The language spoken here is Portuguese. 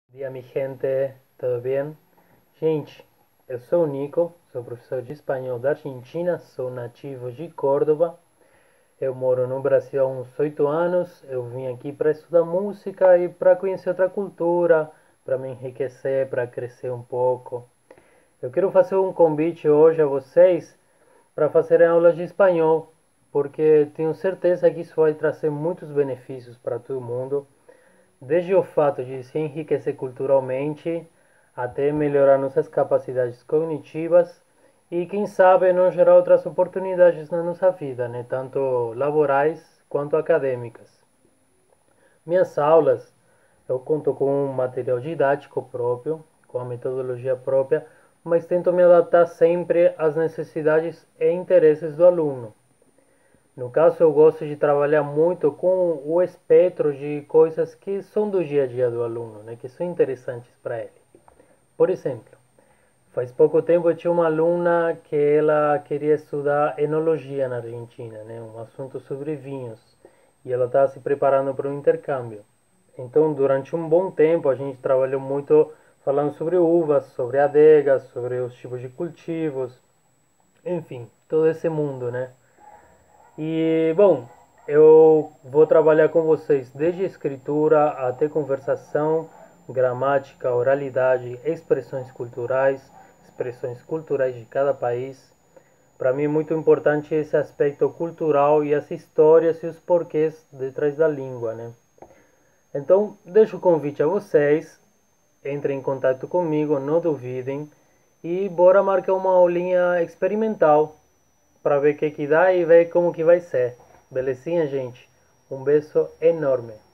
Dia, mi gente, tudo bem? Gente, eu sou o Nico, sou professor de espanhol da Argentina, sou nativo de Córdoba. Eu moro no Brasil há uns 8 anos. Eu vim aqui para estudar música e para conhecer outra cultura, para me enriquecer, para crescer um pouco. Eu quero fazer um convite hoje a vocês para fazerem aulas de espanhol, porque tenho certeza que isso vai trazer muitos benefícios para todo mundo. Desde o fato de se enriquecer culturalmente até melhorar nossas capacidades cognitivas e, quem sabe, não gerar outras oportunidades na nossa vida, né? Tanto laborais quanto acadêmicas. Minhas aulas, eu conto com um material didático próprio, com a metodologia própria, mas tento me adaptar sempre às necessidades e interesses do aluno. No caso, eu gosto de trabalhar muito com o espectro de coisas que são do dia a dia do aluno, né, que são interessantes para ele. Por exemplo, faz pouco tempo eu tinha uma aluna que ela queria estudar enologia na Argentina, né, um assunto sobre vinhos, e ela estava se preparando para um intercâmbio. Então, durante um bom tempo, a gente trabalhou muito falando sobre uvas, sobre adegas, sobre os tipos de cultivos, enfim, todo esse mundo, né? E, bom, eu vou trabalhar com vocês desde escritura até conversação, gramática, oralidade, expressões culturais de cada país. Para mim é muito importante esse aspecto cultural e as histórias e os porquês detrás da língua, né? Então, deixo o convite a vocês, entrem em contato comigo, não duvidem, e bora marcar uma aulinha experimental para ver o que dá e ver como que vai ser. Belezinha, gente? Um beijo enorme.